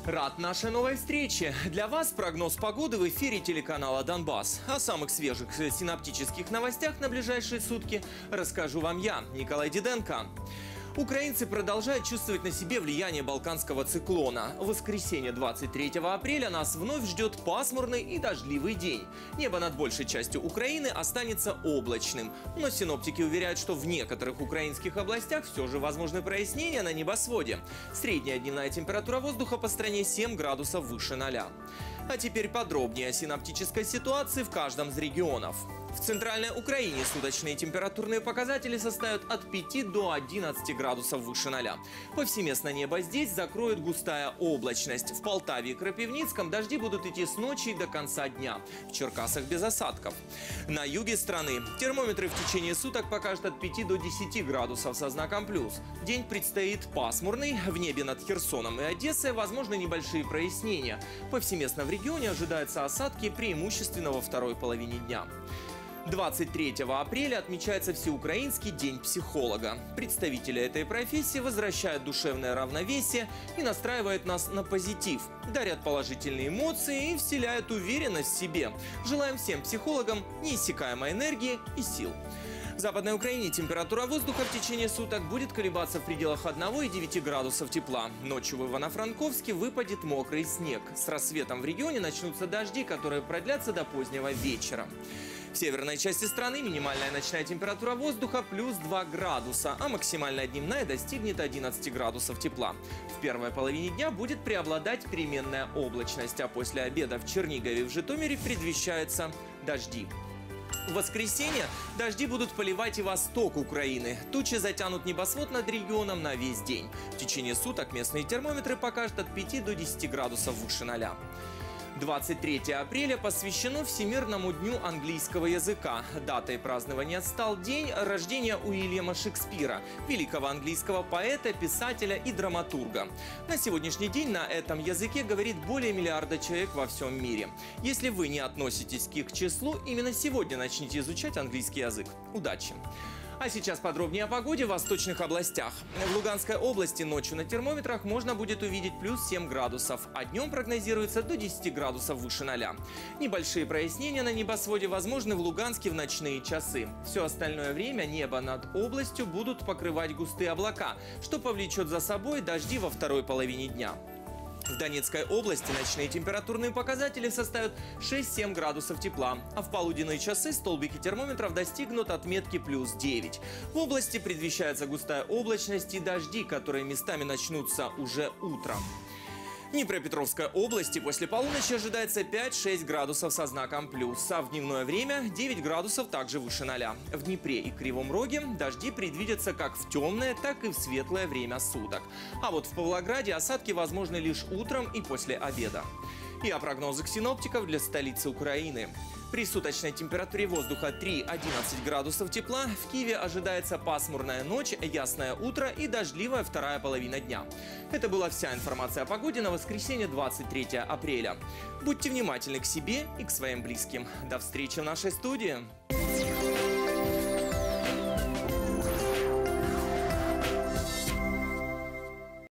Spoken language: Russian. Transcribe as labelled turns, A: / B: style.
A: Рад нашей новой встрече. Для вас прогноз погоды в эфире телеканала «Донбасс». О самых свежих синоптических новостях на ближайшие сутки расскажу вам я, Николай Диденко. Украинцы продолжают чувствовать на себе влияние балканского циклона. В воскресенье 23 апреля нас вновь ждет пасмурный и дождливый день. Небо над большей частью Украины останется облачным. Но синоптики уверяют, что в некоторых украинских областях все же возможны прояснения на небосводе. Средняя дневная температура воздуха по стране 7 градусов выше 0. А теперь подробнее о синоптической ситуации в каждом из регионов. В центральной Украине суточные температурные показатели составят от 5 до 11 градусов выше 0. Повсеместно небо здесь закроет густая облачность. В Полтаве и Крапивницком дожди будут идти с ночи до конца дня. В Черкасах без осадков. На юге страны термометры в течение суток покажут от 5 до 10 градусов со знаком плюс. День предстоит пасмурный. В небе над Херсоном и Одессой возможны небольшие прояснения. Повсеместно в регионе ожидаются осадки преимущественно во второй половине дня. 23 апреля отмечается Всеукраинский день психолога. Представители этой профессии возвращают душевное равновесие и настраивают нас на позитив, дарят положительные эмоции и вселяют уверенность в себе. Желаем всем психологам неиссякаемой энергии и сил. В Западной Украине температура воздуха в течение суток будет колебаться в пределах 1 и 9 градусов тепла. Ночью в Ивано-Франковске выпадет мокрый снег. С рассветом в регионе начнутся дожди, которые продлятся до позднего вечера. В северной части страны минимальная ночная температура воздуха плюс 2 градуса, а максимальная дневная достигнет 11 градусов тепла. В первой половине дня будет преобладать переменная облачность, а после обеда в Чернигове и в Житомире предвещаются дожди. В воскресенье дожди будут поливать и восток Украины. Тучи затянут небосвод над регионом на весь день. В течение суток местные термометры покажут от 5 до 10 градусов выше 0. 23 апреля посвящено Всемирному дню английского языка. Датой празднования стал день рождения Уильяма Шекспира, великого английского поэта, писателя и драматурга. На сегодняшний день на этом языке говорит более миллиарда человек во всем мире. Если вы не относитесь к их числу, именно сегодня начните изучать английский язык. Удачи! А сейчас подробнее о погоде в восточных областях. В Луганской области ночью на термометрах можно будет увидеть плюс 7 градусов, а днем прогнозируется до 10 градусов выше 0. Небольшие прояснения на небосводе возможны в Луганске в ночные часы. Все остальное время небо над областью будут покрывать густые облака, что повлечет за собой дожди во второй половине дня. В Донецкой области ночные температурные показатели составят 6-7 градусов тепла, а в полуденные часы столбики термометров достигнут отметки плюс 9. В области предвещается густая облачность и дожди, которые местами начнутся уже утром. В Днепропетровской области после полуночи ожидается 5-6 градусов со знаком плюс, а в дневное время 9 градусов также выше 0. В Днепре и Кривом Роге дожди предвидятся как в темное, так и в светлое время суток. А вот в Павлограде осадки возможны лишь утром и после обеда. И о прогнозах синоптиков для столицы Украины. При суточной температуре воздуха 3-11 градусов тепла в Киеве ожидается пасмурная ночь, ясное утро и дождливая вторая половина дня. Это была вся информация о погоде на воскресенье 23 апреля. Будьте внимательны к себе и к своим близким. До встречи в нашей студии!